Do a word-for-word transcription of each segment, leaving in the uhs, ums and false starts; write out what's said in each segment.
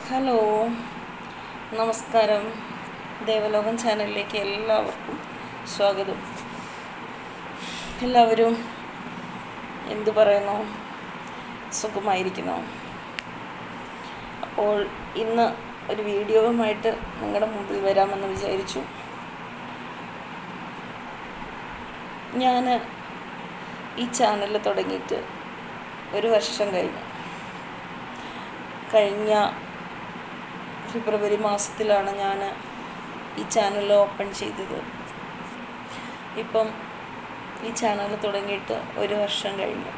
Hello, നമസ്കാരം. ദേവലോകം ചാനലിലേക്ക് എല്ലാവർക്കും സ്വാഗതം. എല്ലാവരും എന്തു പറയുന്നു? സുഖമായിരിക്കുന്നു? അപ്പോൾ ഇന്ന് ഒരു വീഡിയോവുമായിട്ട് നിങ്ങളുടെ മുമ്പിൽ വരാമെന്ന് വിചാരിച്ചു. ഞാൻ ഈ ചാനൽ തുടങ്ങിയിട്ട് ഒരു വർഷം കഴിഞ്ഞു. കഴിഞ്ഞ ഫെബ്രുവരി മാസത്തിലാണ് ഞാൻ ഈ ചാനൽ ഓപ്പൺ ചെയ്തത്. ഇപ്പം ഈ ചാനൽ തുടങ്ങിയിട്ട് ഒരു വർഷം കഴിഞ്ഞു.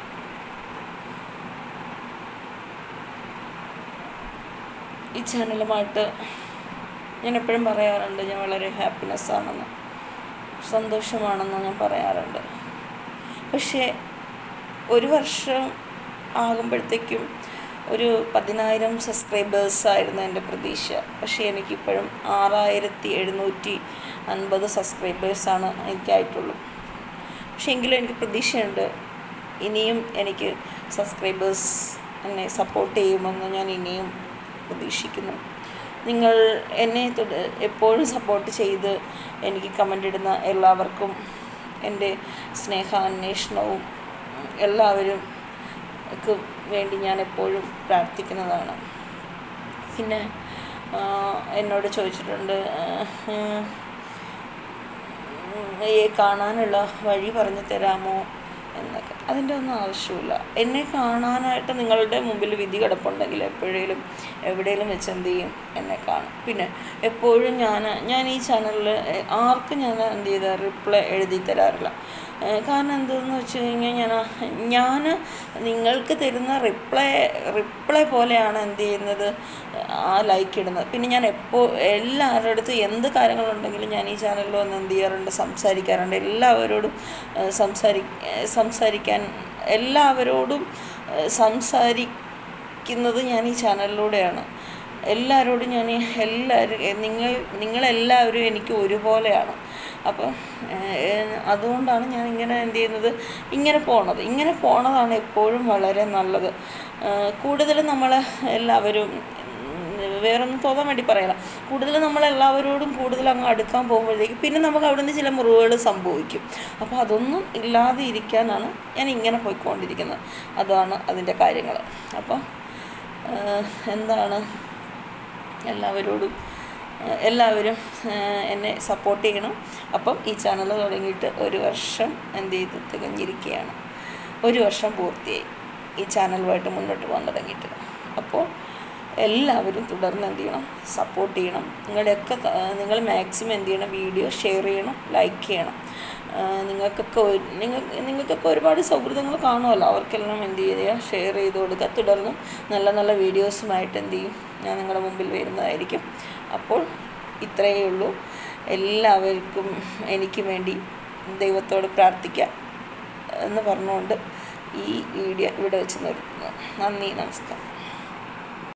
ഈ ചാനലുമായിട്ട് ഞാൻ എപ്പോഴും പറയാറുണ്ട്, ഞാൻ വളരെ ഹാപ്പിനെസ് ആണെന്ന്, സന്തോഷമാണെന്ന് ഞാൻ പറയാറുണ്ട്. പക്ഷേ ഒരു വർഷം ആകുമ്പോഴത്തേക്കും ഒരു പതിനായിരം സബ്സ്ക്രൈബേഴ്സായിരുന്നു എൻ്റെ പ്രതീക്ഷ. പക്ഷേ എനിക്കിപ്പോഴും ആറായിരത്തി എഴുന്നൂറ്റി അൻപത് സബ്സ്ക്രൈബേഴ്സാണ് എനിക്കായിട്ടുള്ളൂ. പക്ഷേ എങ്കിലും എനിക്ക് പ്രതീക്ഷയുണ്ട്, ഇനിയും എനിക്ക് സബ്സ്ക്രൈബേഴ്സ് എന്നെ സപ്പോർട്ട് ചെയ്യുമെന്ന് ഞാൻ ഇനിയും പ്രതീക്ഷിക്കുന്നു. നിങ്ങൾ എന്നെ എപ്പോഴും സപ്പോർട്ട് ചെയ്ത് എനിക്ക് കമൻ്റ് ഇടുന്ന എല്ലാവർക്കും എൻ്റെ സ്നേഹാന്വേഷണവും എല്ലാവരും ക്ക് വേണ്ടി ഞാൻ എപ്പോഴും പ്രാർത്ഥിക്കുന്നതാണ്. പിന്നെ എന്നോട് ചോദിച്ചിട്ടുണ്ട്, കാണാനുള്ള വഴി പറഞ്ഞു തരാമോ എന്നൊക്കെ. അതിൻ്റെ ഒന്നും ആവശ്യമില്ല. എന്നെ കാണാനായിട്ട് നിങ്ങളുടെ മുമ്പിൽ വിധി കിടപ്പുണ്ടെങ്കിൽ എപ്പോഴേലും എവിടെയെങ്കിലും വെച്ച് എന്ത് ചെയ്യും, എന്നെ കാണും. പിന്നെ എപ്പോഴും ഞാൻ ഞാൻ ഈ ചാനലിൽ ആർക്കും ഞാൻ എന്ത് ചെയ്ത റിപ്ലൈ എഴുതി തരാറില്ല. കാരണം എന്തെന്ന് വെച്ച് കഴിഞ്ഞാൽ ഞാൻ ഞാൻ നിങ്ങൾക്ക് തരുന്ന റിപ്ലൈ റിപ്ലൈ പോലെയാണ് എന്ത് ചെയ്യുന്നത്, ആ ലൈക്ക് ഇടുന്നത്. പിന്നെ ഞാൻ എപ്പോൾ എല്ലാവരുടെ അടുത്ത് എന്ത് കാര്യങ്ങളുണ്ടെങ്കിലും ഞാൻ ഈ ചാനലിൽ വന്ന് എന്ത് ചെയ്യാറുണ്ട്, സംസാരിക്കാറുണ്ട്. എല്ലാവരോടും സംസാരി സംസാരിക്കാൻ എല്ലാവരോടും സംസാരിക്കുന്നത് ഞാൻ ഈ ചാനലിലൂടെയാണ്. എല്ലാവരോടും ഞാൻ എല്ലാവരും നിങ്ങൾ നിങ്ങളെല്ലാവരും എനിക്ക് ഒരുപോലെയാണ്. അപ്പം അതുകൊണ്ടാണ് ഞാൻ ഇങ്ങനെ എന്ത് ചെയ്യുന്നത്, ഇങ്ങനെ പോണത് ഇങ്ങനെ പോണതാണ് എപ്പോഴും വളരെ നല്ലത്. കൂടുതൽ നമ്മൾ എല്ലാവരും വേറൊന്നും തോന്നാൻ വേണ്ടി പറയല, കൂടുതൽ നമ്മളെല്ലാവരോടും കൂടുതൽ അങ്ങ് അടുക്കാൻ പോകുമ്പോഴത്തേക്ക് പിന്നെ നമുക്ക് അവിടെ നിന്ന് ചില മുറിവുകൾ സംഭവിക്കും. അപ്പോൾ അതൊന്നും ഇല്ലാതെ ഇരിക്കാനാണ് ഞാൻ ഇങ്ങനെ പോയിക്കൊണ്ടിരിക്കുന്നത്. അതാണ് അതിൻ്റെ കാര്യങ്ങൾ. അപ്പം എന്താണ്, എല്ലാവരോടും എല്ലാവരും എന്നെ സപ്പോർട്ട് ചെയ്യണം. അപ്പം ഈ ചാനൽ തുടങ്ങിയിട്ട് ഒരു വർഷം എന്ത് ചെയ്ത് തികഞ്ഞിരിക്കുകയാണ്. ഒരു വർഷം പൂർത്തിയായി ഈ ചാനലുമായിട്ട് മുന്നോട്ട് പോകാൻ തുടങ്ങിയിട്ട്. അപ്പോൾ എല്ലാവരും തുടർന്ന് എന്ത് ചെയ്യണം, സപ്പോർട്ട് ചെയ്യണം. നിങ്ങളുടെയൊക്കെ നിങ്ങൾ മാക്സിമം എന്ത് ചെയ്യണം, വീഡിയോ ഷെയർ ചെയ്യണം, ലൈക്ക് ചെയ്യണം. നിങ്ങൾക്കൊക്കെ നിങ്ങൾ നിങ്ങൾക്കൊക്കെ ഒരുപാട് സൗഹൃദങ്ങൾ കാണുമല്ലോ, അവർക്കെല്ലാം എന്ത് ചെയ്യുക, ഷെയർ ചെയ്ത് കൊടുക്കുക. തുടർന്നും നല്ല നല്ല വീഡിയോസുമായിട്ട് എന്ത് ചെയ്യും, ഞാൻ നിങ്ങളുടെ മുമ്പിൽ വരുന്നതായിരിക്കും. അപ്പോൾ ഇത്രയേ ഉള്ളൂ. എല്ലാവർക്കും എനിക്ക് വേണ്ടി ദൈവത്തോട് പ്രാർത്ഥിക്കാം എന്ന് പറഞ്ഞുകൊണ്ട് ഈ വീഡിയോ ഇവിടെ വെച്ച് നിർത്തുന്നു. നന്ദി, നമസ്കാരം.